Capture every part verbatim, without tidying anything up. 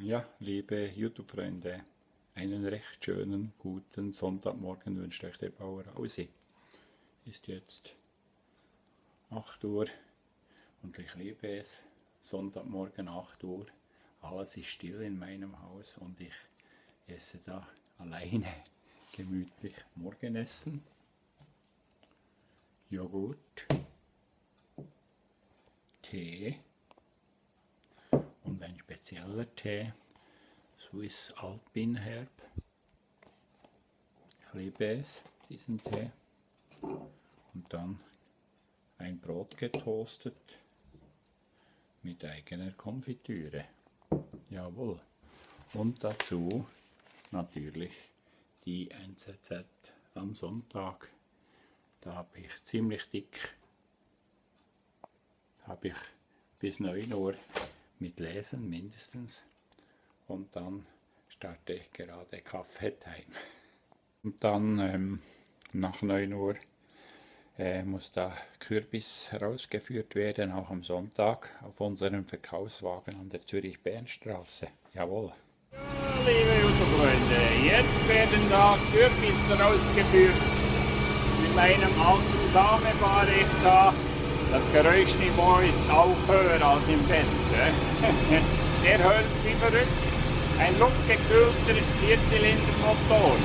Ja, liebe YouTube-Freunde, einen recht schönen, guten Sonntagmorgen wünscht euch der Bauer Hausi. Ist jetzt acht Uhr und ich liebe es. Sonntagmorgen acht Uhr, alles ist still in meinem Haus und ich esse da alleine gemütlich Morgenessen. Joghurt, Tee und ein spezieller Tee, Swiss Alpin Herb. Ich liebe es, diesen Tee. Und dann ein Brot getoastet mit eigener Konfitüre. Jawohl. Und dazu natürlich die N Z Z am Sonntag. Da habe ich ziemlich dick, habe ich bis neun Uhr mit Lesen mindestens. Und dann starte ich gerade Kaffeetime. Und dann ähm, nach neun Uhr äh, muss der Kürbis herausgeführt werden, auch am Sonntag auf unserem Verkaufswagen an der Zürich-Bernstraße. Jawohl. Ja, liebe YouTube-Freunde, jetzt werden da Kürbis rausgeführt. Mit meinem alten Same fahre ich da. Das Geräuschniveau ist auch höher als im Bett. Der hört wie verrückt. Ein luftgekühlter Vierzylindermotor.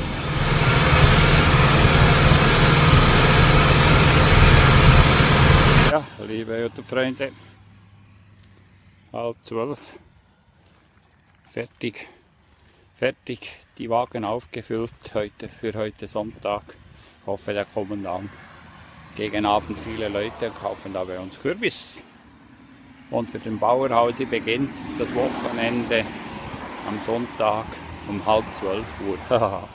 Ja, liebe YouTube-Freunde, halb zwölf, fertig, fertig, die Wagen aufgefüllt heute für heute Sonntag. Ich hoffe, da kommen dann gegen Abend viele Leute und kaufen da bei uns Kürbis. Und für den Bauer Hausi beginnt das Wochenende am Sonntag um halb zwölf Uhr.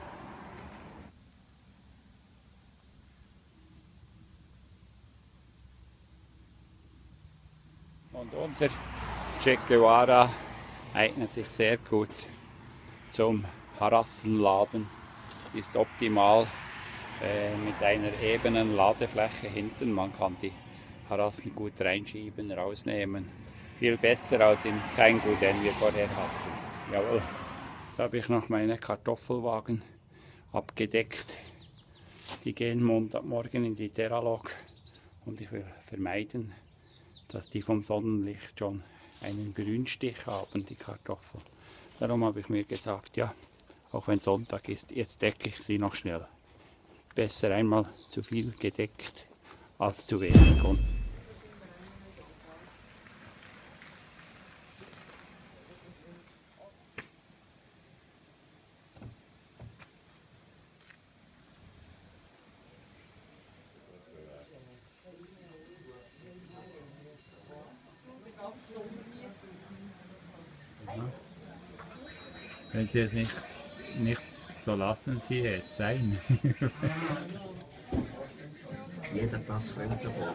Und unser Che Guevara eignet sich sehr gut zum Harassenladen, ist optimal äh, mit einer ebenen Ladefläche hinten. Man kann die Harassen gut reinschieben, rausnehmen. Viel besser als im Kleingut, den wir vorher hatten. Jawohl. Jetzt habe ich noch meine Kartoffelwagen abgedeckt. Die gehen Montagmorgen in die Terralog und ich will vermeiden, dass die vom Sonnenlicht schon einen Grünstich haben, die Kartoffeln. Darum habe ich mir gesagt, ja, auch wenn Sonntag ist, jetzt decke ich sie noch schnell. Besser einmal zu viel gedeckt als zu wenig. Und wenn Sie es nicht, nicht so lassen, Sie es sein. Jeder Pass fremd davon.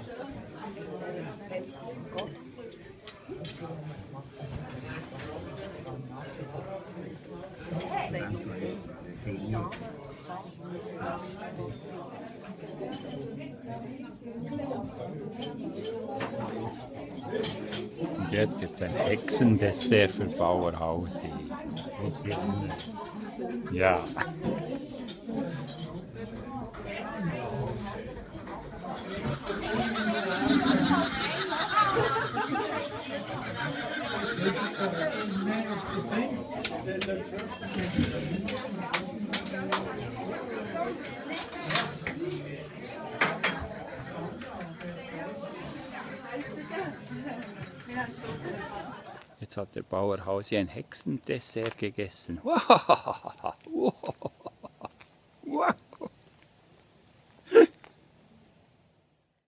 Und jetzt gibt es ein Hexendessert für Bauer Hausi. Ja. Jetzt hat der Bauer Hausi ein Hexendessert gegessen.